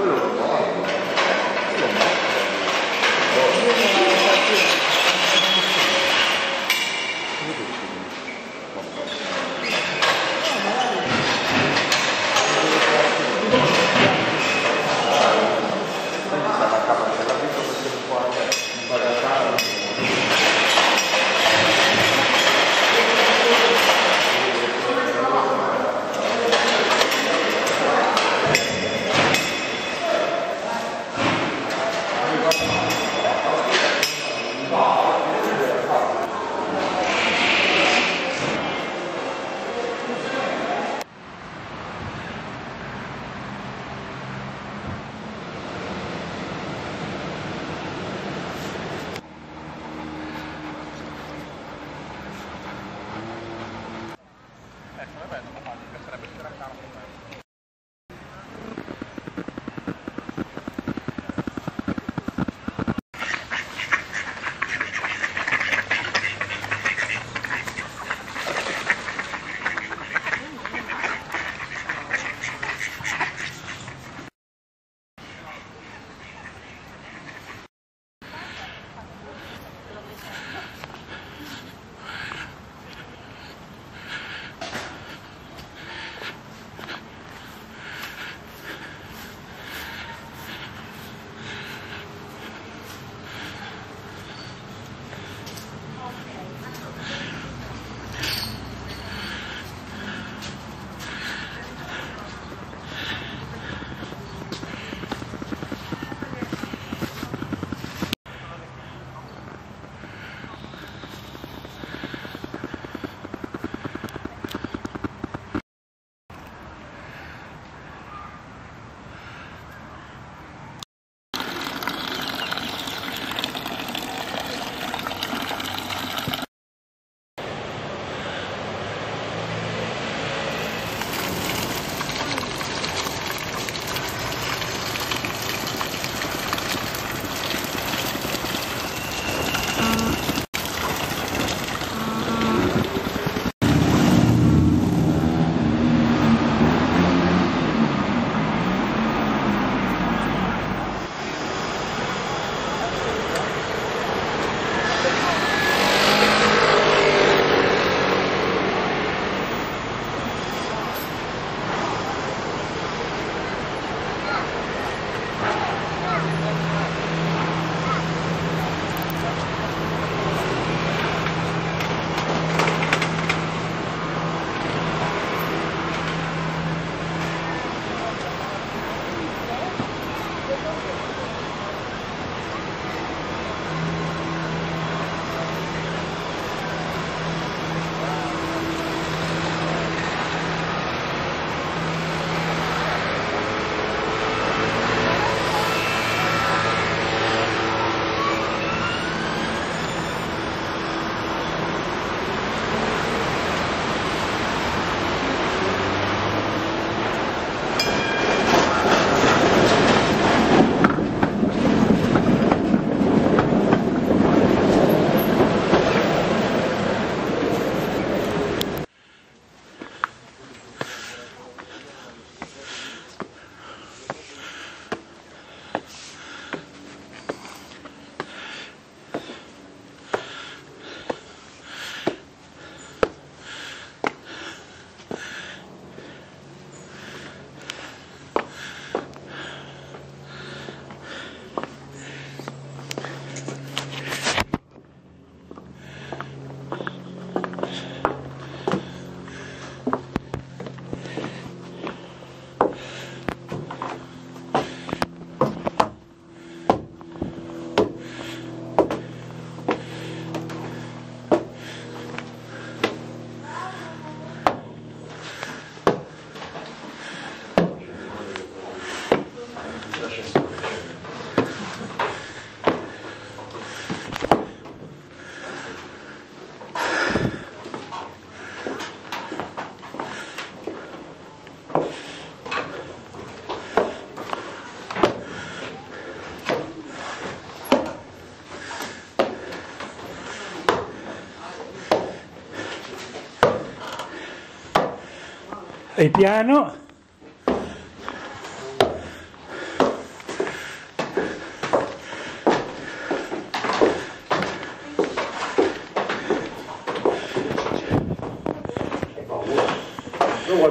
E piano.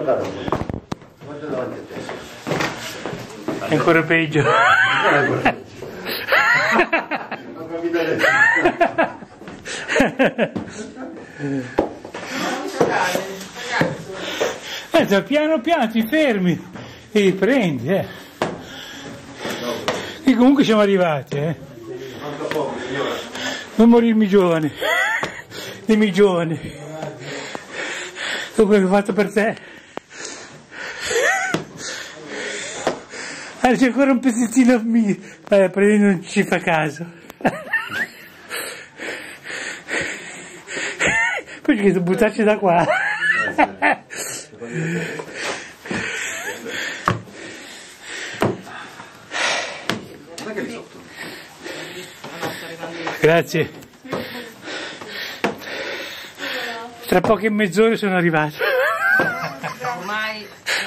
guardare un po'. Guarda davanti a te. È ancora peggio. Non capito adesso. Piano piano ti fermi e li prendi, E comunque siamo arrivati, Manca poco, signora. Non morirmi giovane. Dimmi giovane. Dopo quello che ho fatto per te. C'è ancora un pezzettino mio. Prendi, non ci fa caso. Poi ci devo buttarci da qua. Grazie. Tra poche mezz'ore sono arrivato. Ormai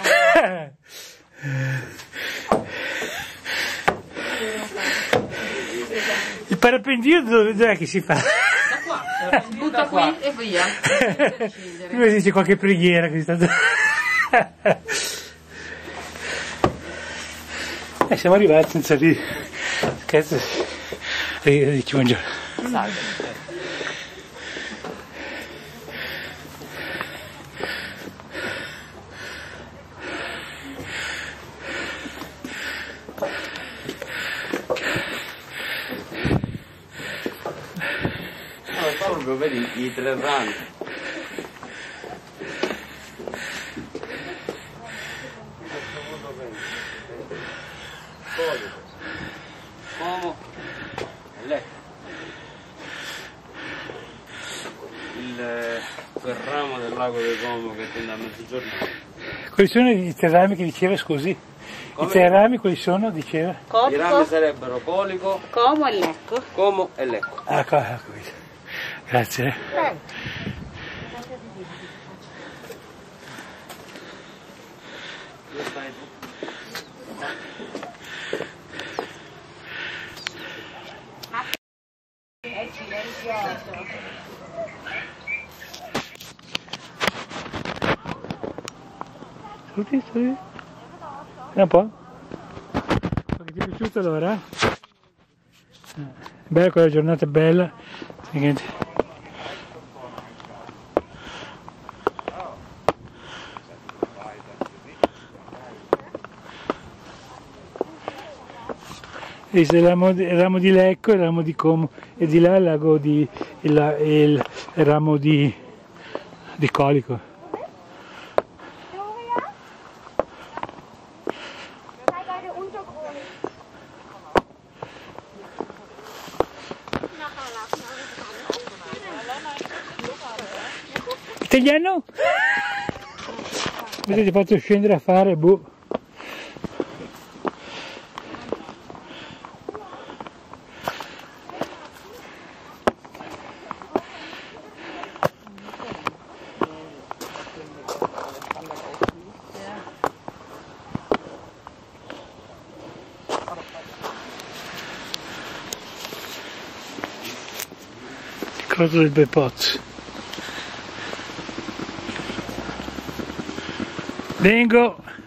Il parapendio dov'è che si fa? da qua, si butta qui e via. Prima dice qualche preghiera che è stato... siamo arrivati senza lì. Scherzo. Dici buongiorno. Salve. Proprio vedi i 3 rami. Como e Lecco. Quel ramo del lago del Como che tende a mezzogiorno. Quali sono i 3 rami che diceva, scusi? Come? I 3 rami quali sono, diceva? I rami sarebbero Colico, Como e Lecco. Como e Lecco. Ah, qua, qui. Grazie. È silenzioso. Saluti. Un po'? Che ti è piaciuto allora? Bella quella giornata, bella. Niente. Il ramo di Lecco, il ramo di Como e di là il lago di il ramo di Colico. Italiano? Mi avete fatto scendere a fare, boh. Croto del Bepozzo. Vengo!